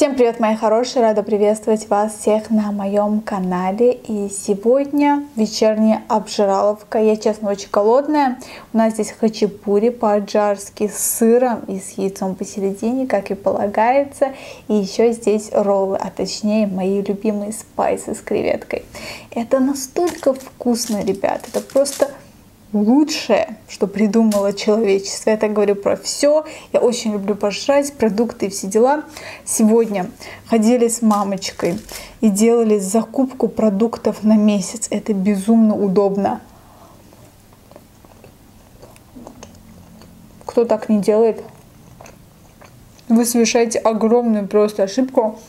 Всем привет, мои хорошие! Рада приветствовать вас всех на моем канале. И сегодня вечерняя обжираловка. Я, честно, очень голодная. У нас здесь хачапури по-аджарски с сыром и с яйцом посередине, как и полагается. И еще здесь роллы, а точнее мои любимые спайсы с креветкой. Это настолько вкусно, ребят. Это просто лучшее, что придумало человечество. Я так говорю про все. Я очень люблю пожрать, продукты и все дела. Сегодня ходили с мамочкой и делали закупку продуктов на месяц. Это безумно удобно. Кто так не делает? Вы совершаете огромную просто ошибку.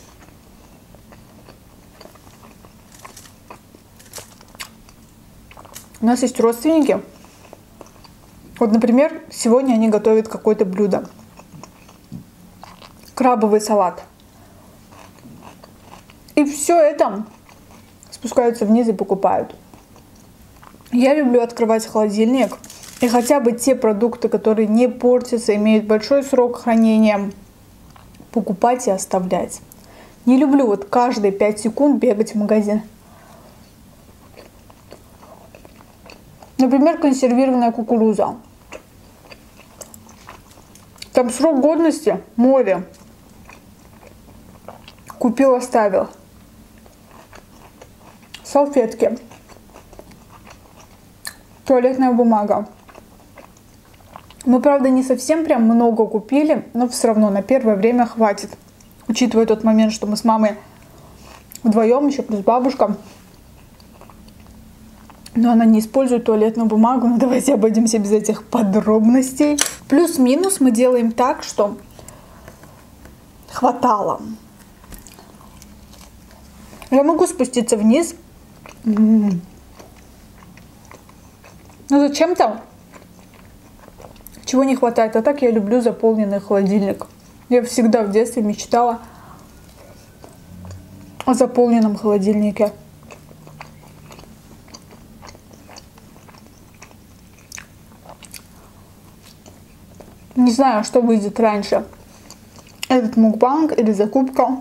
У нас есть родственники. Вот, например, сегодня они готовят какое-то блюдо. Крабовый салат. И все это спускаются вниз и покупают. Я люблю открывать холодильник. И хотя бы те продукты, которые не портятся, имеют большой срок хранения, покупать и оставлять. Не люблю вот каждые 5 секунд бегать в магазин. Например, консервированная кукуруза. Там срок годности море. Купил, оставил. Салфетки. Туалетная бумага. Мы, правда, не совсем прям много купили, но все равно на первое время хватит. Учитывая тот момент, что мы с мамой вдвоем, еще плюс бабушка. Но она не использует туалетную бумагу. Но давайте обойдемся без этих подробностей. Плюс-минус мы делаем так, что хватало. Я могу спуститься вниз. Но зачем-то чего не хватает. А так я люблю заполненный холодильник. Я всегда в детстве мечтала о заполненном холодильнике. Не знаю, что выйдет раньше. Этот мукбанг или закупка.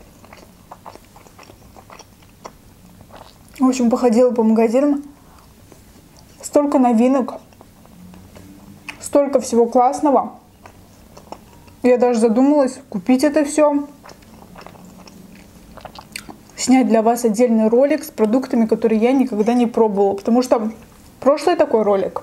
В общем, походила по магазинам. Столько новинок. Столько всего классного. Я даже задумалась купить это все. Снять для вас отдельный ролик с продуктами, которые я никогда не пробовала. Потому что прошлый такой ролик.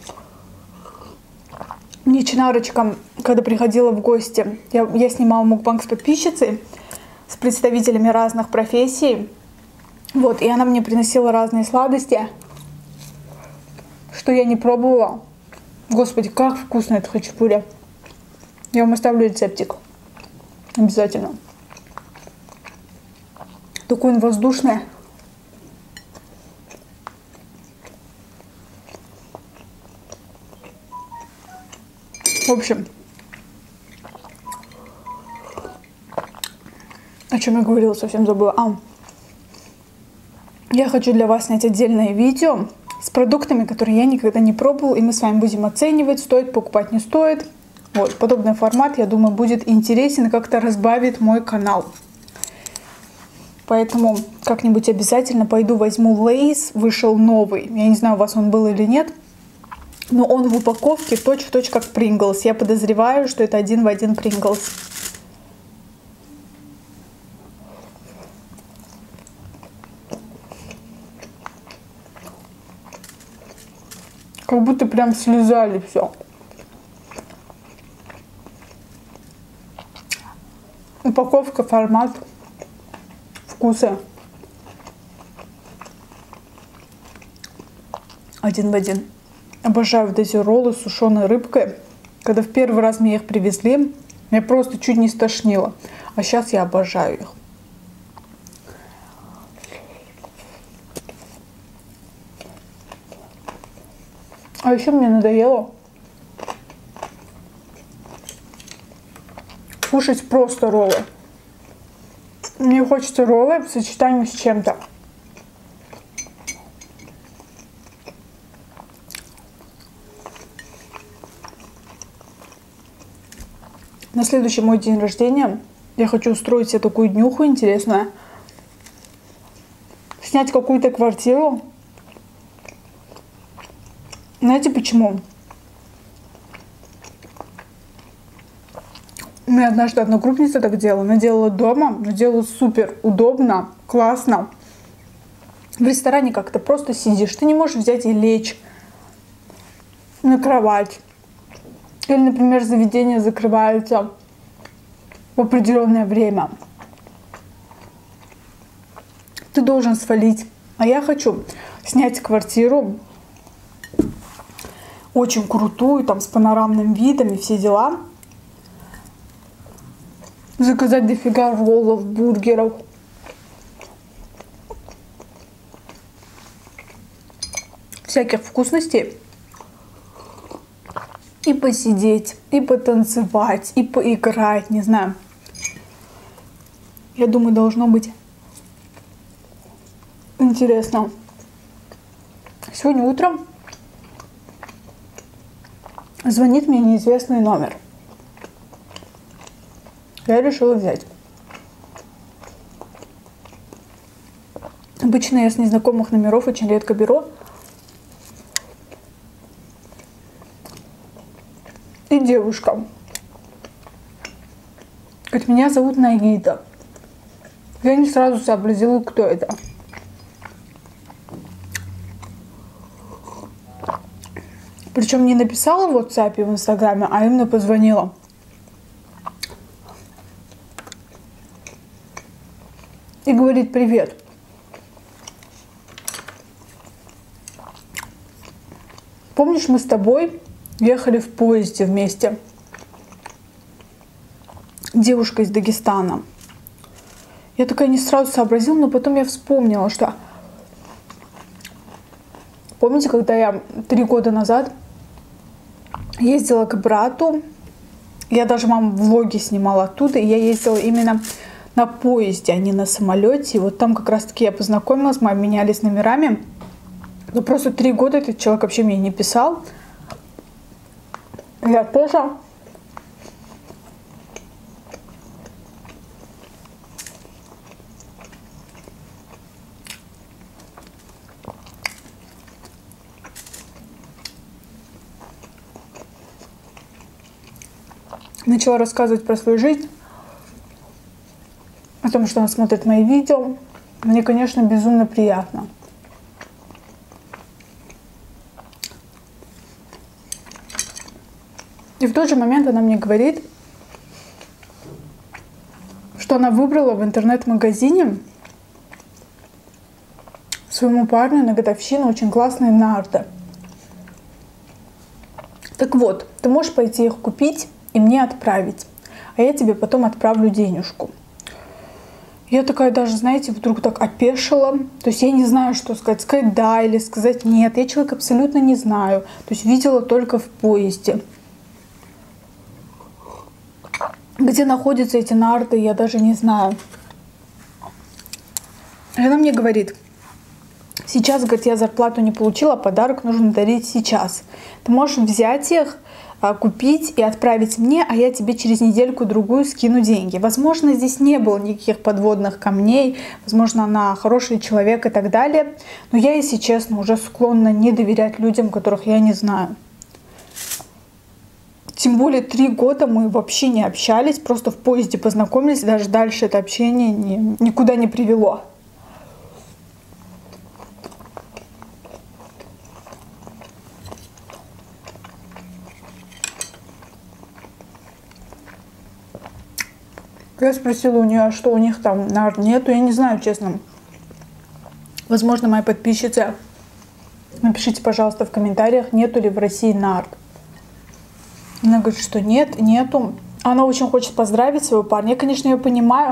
Мне Чинарочка, когда приходила в гости, я снимала мукбанг с подписчицей, с представителями разных профессий. Вот, и она мне приносила разные сладости, что я не пробовала. Господи, как вкусно это хачапури. Я вам оставлю рецептик. Обязательно. Такой он воздушный. В общем, о чем я говорила, совсем забыла. Я хочу для вас снять отдельное видео с продуктами, которые я никогда не пробовала, и мы с вами будем оценивать, стоит покупать, не стоит. Вот, подобный формат, я думаю, будет интересен и как-то разбавит мой канал. Поэтому как-нибудь обязательно пойду возьму Лейс, вышел новый. Я не знаю, у вас он был или нет. Но он в упаковке точь-в-точь как Принглс. Я подозреваю, что это один в один Принглс. Как будто прям слезали все. Упаковка, формат, вкусы. Один в один. Обожаю вот эти роллы с сушеной рыбкой. Когда в первый раз мне их привезли, меня просто чуть не стошнило. А сейчас я обожаю их. А еще мне надоело кушать просто роллы. Мне хочется роллы в сочетании с чем-то. На следующий мой день рождения Я хочу устроить себе такую днюху интересную. Снять какую-то квартиру. Знаете почему? У меня однажды одногруппница так делала. Она делала дома, но делала супер удобно, классно. В ресторане как-то просто сидишь. Ты не можешь взять и лечь на кровать. Или, например, заведение закрывается в определенное время. Ты должен свалить. А я хочу снять квартиру очень крутую, там с панорамным видом и все дела. Заказать дофига роллов, бургеров. Всяких вкусностей. И посидеть, и потанцевать, и поиграть, не знаю. Я думаю, должно быть интересно. Сегодня утром звонит мне неизвестный номер. Я решила взять. Обычно я с незнакомых номеров очень редко беру. И девушка. Говорит, меня зовут Наида. Я не сразу сообразила, кто это. Причем не написала в WhatsApp и в Инстаграме, а именно позвонила. И говорит: привет. Помнишь, мы с тобой ехали в поезде вместе? Девушка из Дагестана. Я такая не сразу сообразила, но потом я вспомнила, что... Помните, когда я 3 года назад ездила к брату, я даже маму влоги снимала оттуда, и я ездила именно на поезде, а не на самолете. И вот там как раз-таки я познакомилась, мы обменялись номерами. Но просто 3 года этот человек вообще мне не писал. Я тоже. Начала рассказывать про свою жизнь, о том, что она смотрит мои видео. Мне, конечно, безумно приятно. И в тот же момент она мне говорит, что она выбрала в интернет-магазине своему парню на годовщину очень классные нарты. Так вот, ты можешь пойти их купить и мне отправить, а я тебе потом отправлю денежку. Я такая даже, знаете, вдруг так опешила. То есть я не знаю, что сказать. Сказать да или сказать нет. Я человека абсолютно не знаю. То есть видела только в поезде. Где находятся эти нарты, я даже не знаю. И она мне говорит: сейчас, говорит, я зарплату не получила, подарок нужно дарить сейчас. Ты можешь взять их, купить и отправить мне, а я тебе через недельку-другую скину деньги. Возможно, здесь не было никаких подводных камней, возможно, она хороший человек и так далее. Но я, если честно, уже склонна не доверять людям, которых я не знаю. Тем более 3 года мы вообще не общались, просто в поезде познакомились, даже дальше это общение никуда не привело. Я спросила у нее, что у них там нарт нету. Я не знаю, честно. Возможно, мои подписчицы, напишите, пожалуйста, в комментариях, нету ли в России нарт. Она говорит, что нет, нету. Она очень хочет поздравить своего парня. Я, конечно, ее понимаю.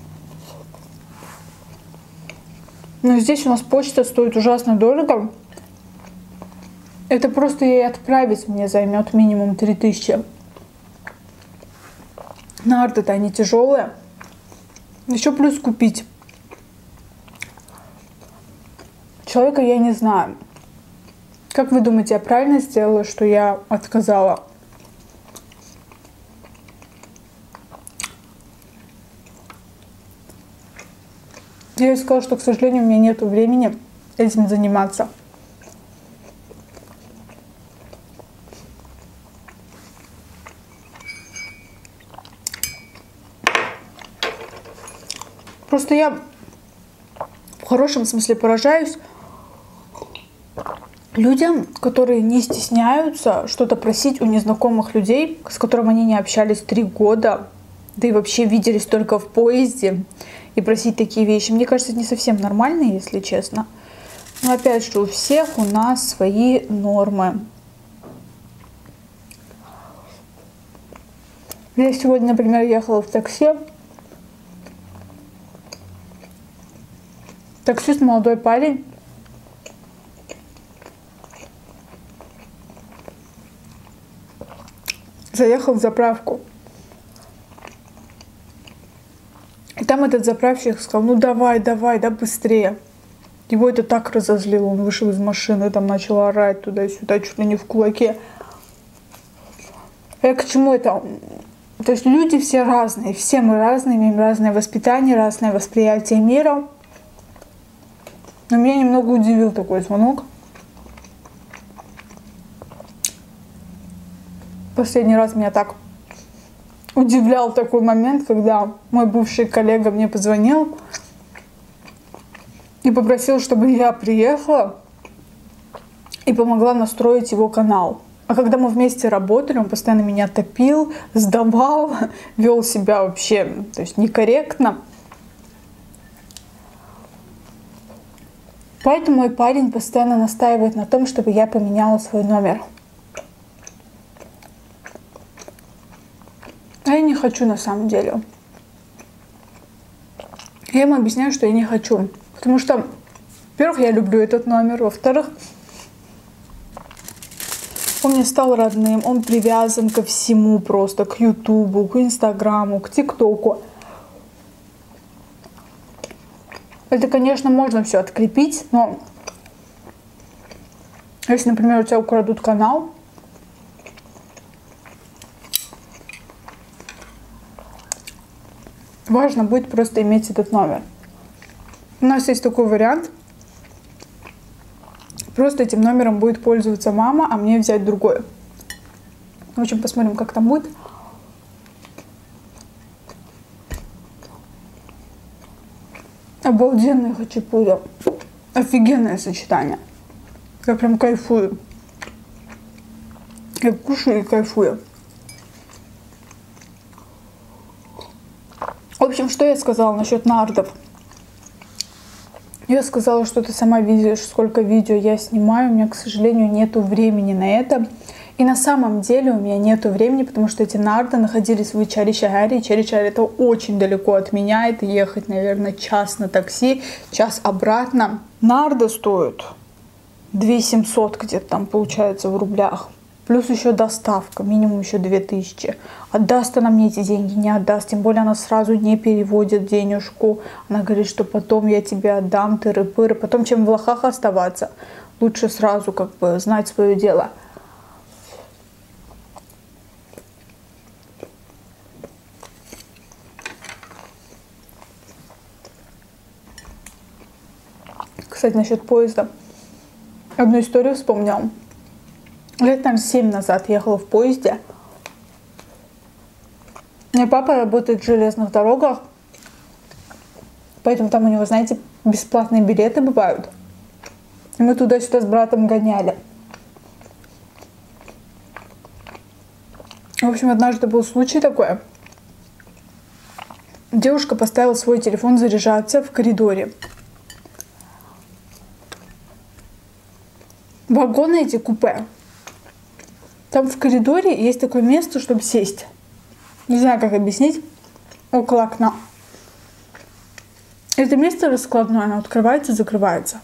Но здесь у нас почта стоит ужасно дорого. Это просто ей отправить мне займет минимум 3000. Нарты-то они тяжелые. Еще плюс купить. Человека я не знаю. Как вы думаете, я правильно сделала, что я отказала? Я ей сказала, что, к сожалению, у меня нет времени этим заниматься. Просто я в хорошем смысле поражаюсь людям, которые не стесняются что-то просить у незнакомых людей, с которыми они не общались 3 года, да и вообще виделись только в поезде, и просить такие вещи. Мне кажется, это не совсем нормально, если честно. Но опять же, у всех у нас свои нормы. Я сегодня, например, ехала в такси. Таксист молодой парень. Заехал в заправку. И там этот заправщик сказал: ну давай, давай, да быстрее. Его это так разозлило. Он вышел из машины, там начал орать туда-сюда, чуть ли не в кулаке. Я к чему это? То есть люди все разные, все мы разные, имеем разное воспитание, разное восприятие мира. Но меня немного удивил такой звонок. Последний раз меня так удивлял такой момент, когда мой бывший коллега мне позвонил и попросил, чтобы я приехала и помогла настроить его канал. А когда мы вместе работали, он постоянно меня топил, сдавал, вел себя вообще, то есть некорректно. Поэтому мой парень постоянно настаивает на том, чтобы я поменяла свой номер. А я не хочу на самом деле. Я ему объясняю, что я не хочу. Потому что, во-первых, я люблю этот номер. Во-вторых, он мне стал родным. Он привязан ко всему просто. К Ютубу, к Инстаграму, к ТикТоку. Это, конечно, можно все открепить, но если, например, у тебя украдут канал, важно будет просто иметь этот номер. У нас есть такой вариант. Просто этим номером будет пользоваться мама, а мне взять другой. В общем, посмотрим, как там будет. Обалденная хачапури. Офигенное сочетание. Я прям кайфую. Я кушаю и кайфую. В общем, что я сказала насчет нардов? Я сказала, что ты сама видишь, сколько видео я снимаю. У меня, к сожалению, нету времени на это. И на самом деле у меня нету времени, потому что эти нарды находились в Ичари-Чагаре. Ичари-Чагаре это очень далеко от меня. Это ехать, наверное, час на такси, час обратно. Нарды стоят 2700 где-то там получается в рублях. Плюс еще доставка, минимум еще 2000. Отдаст она мне эти деньги, не отдаст. Тем более она сразу не переводит денежку. Она говорит, что потом я тебе отдам, тыры-пыры. Потом, чем в лохах оставаться, лучше сразу как бы знать свое дело. Кстати, насчет поезда. Одну историю вспомнила. Лет, наверное, 7 назад ехала в поезде. У меня папа работает в железных дорогах. Поэтому там у него, знаете, бесплатные билеты бывают. И мы туда-сюда с братом гоняли. В общем, однажды был случай такой. Девушка поставила свой телефон заряжаться в коридоре. Вагоны эти купе. Там в коридоре есть такое место, чтобы сесть. Не знаю, как объяснить. Около окна. Это место раскладное, оно открывается и закрывается.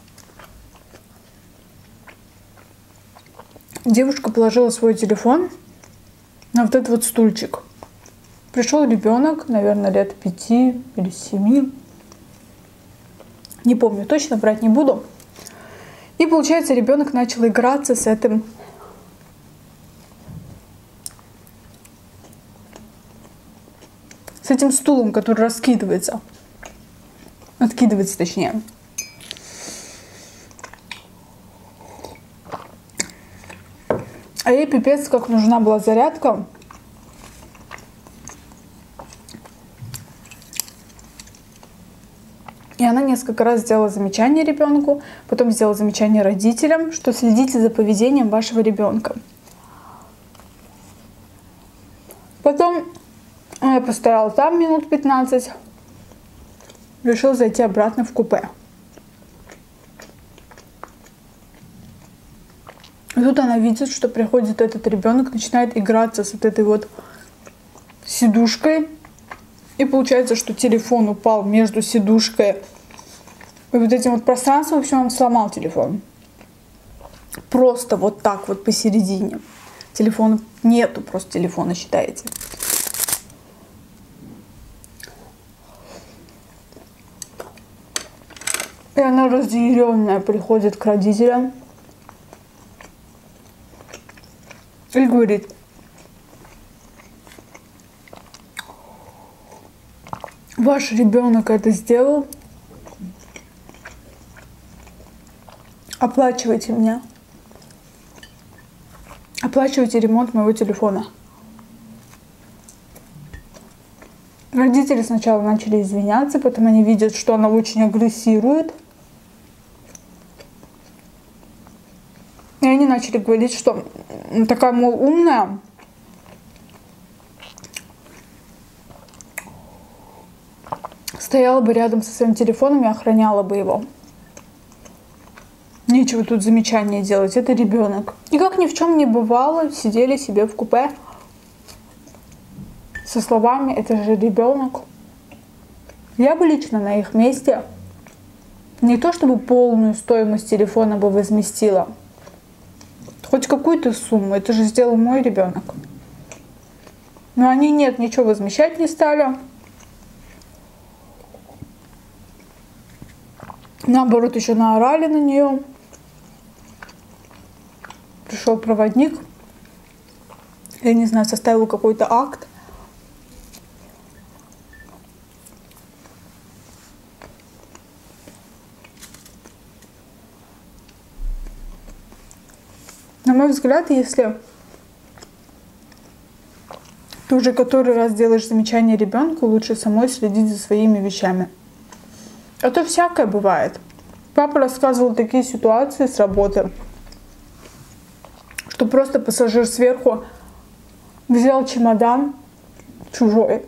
Девушка положила свой телефон на вот этот вот стульчик. Пришел ребенок, наверное, лет 5 или 7. Не помню, точно брать не буду. И получается, ребенок начал играться с этим стулом, который раскидывается. Откидывается точнее. А ей пипец как нужна была зарядка. И она несколько раз сделала замечание ребенку, потом сделала замечание родителям, что следите за поведением вашего ребенка. Потом я постояла там минут 15, решила зайти обратно в купе. И тут она видит, что приходит этот ребенок, начинает играться с вот этой вот сидушкой. И получается, что телефон упал между сидушкой и вот этим вот пространством. В общем, он сломал телефон. Просто вот так вот посередине. Телефона нету, просто телефона считаете. И она разъяренная приходит к родителям и говорит: ваш ребенок это сделал, оплачивайте меня, оплачивайте ремонт моего телефона. Родители сначала начали извиняться, потом они видят, что она очень агрессирует. И они начали говорить, что такая, мол, умная. Стояла бы рядом со своим телефоном и охраняла бы его. Нечего тут замечания делать, это ребенок. И как ни в чем не бывало, сидели себе в купе со словами: это же ребенок. Я бы лично на их месте не то чтобы полную стоимость телефона бы возместила, хоть какую-то сумму, это же сделал мой ребенок. Но они нет, ничего возмещать не стали. Наоборот, еще наорали на нее. Пришел проводник, я не знаю, составил какой-то акт. На мой взгляд, если ты уже который раз делаешь замечание ребенку, лучше самой следить за своими вещами. А то всякое бывает. Папа рассказывал такие ситуации с работы, что просто пассажир сверху взял чемодан чужой.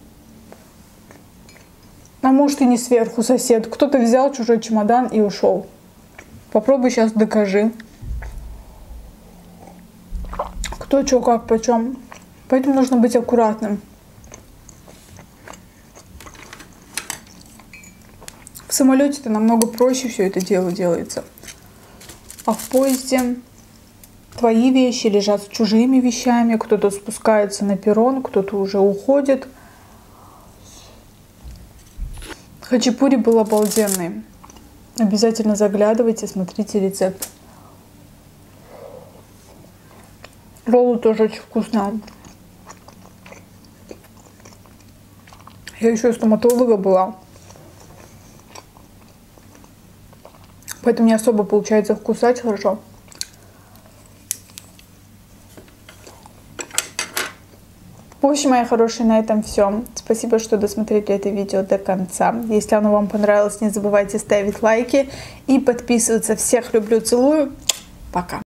А может и не сверху, сосед. Кто-то взял чужой чемодан и ушел. Попробуй сейчас докажи. Кто, что, как, почем. Поэтому нужно быть аккуратным. В самолете-то намного проще все это дело делается. А в поезде твои вещи лежат с чужими вещами. Кто-то спускается на перрон, кто-то уже уходит. Хачапури был обалденный. Обязательно заглядывайте, смотрите рецепт. Роллы тоже очень вкусные. Я еще у стоматолога была. Поэтому не особо получается вкусать хорошо. В общем, мои хорошие, на этом все. Спасибо, что досмотрели это видео до конца. Если оно вам понравилось, не забывайте ставить лайки и подписываться. Всех люблю, целую. Пока.